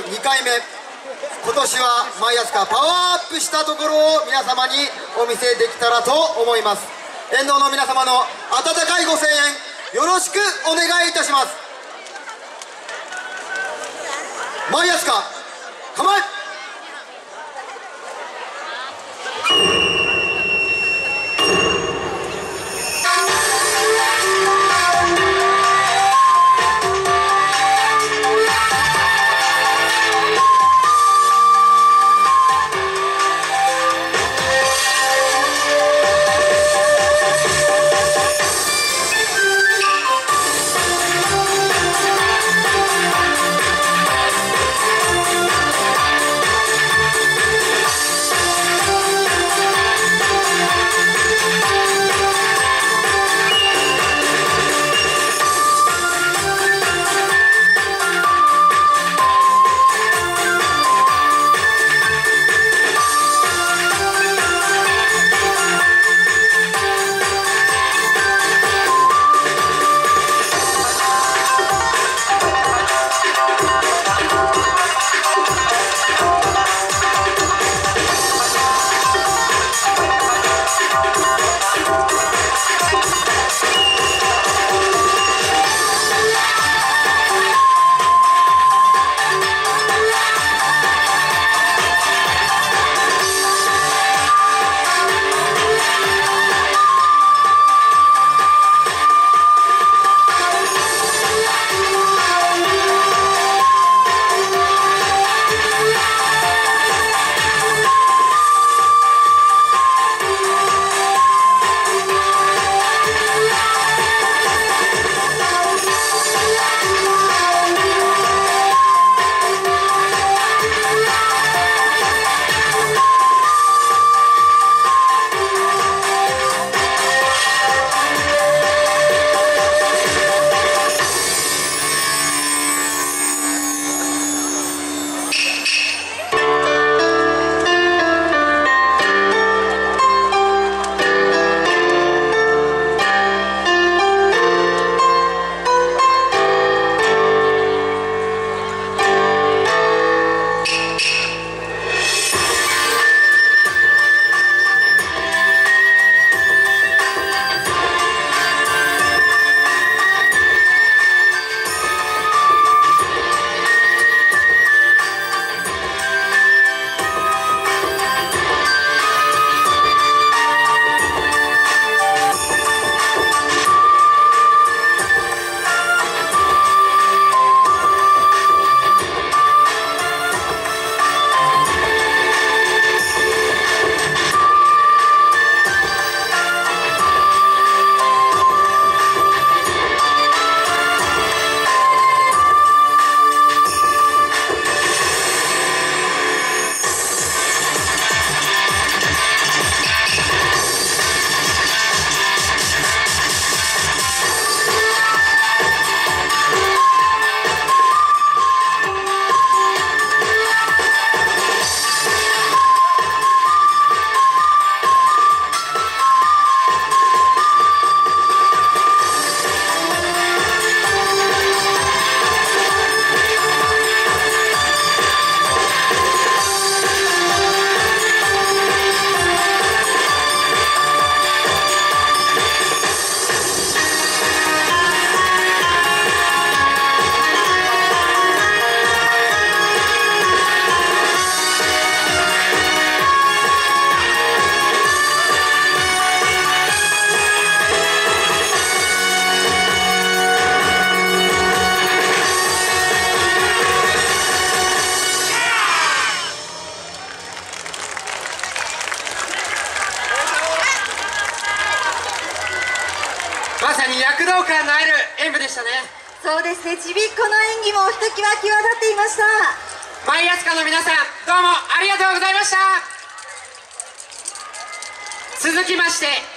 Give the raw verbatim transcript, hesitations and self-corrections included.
にかいめ、今年はマイアスカパワーアップしたところを皆様にお見せできたらと思います。沿道の皆様の温かいご声援よろしくお願いいたします。マイアスカ構え。 まさに躍動感のある演舞でしたね。 そうですね、ちびっこの演技もひときわ際立っていました。 マイアスカの皆さん、どうもありがとうございました。続きまして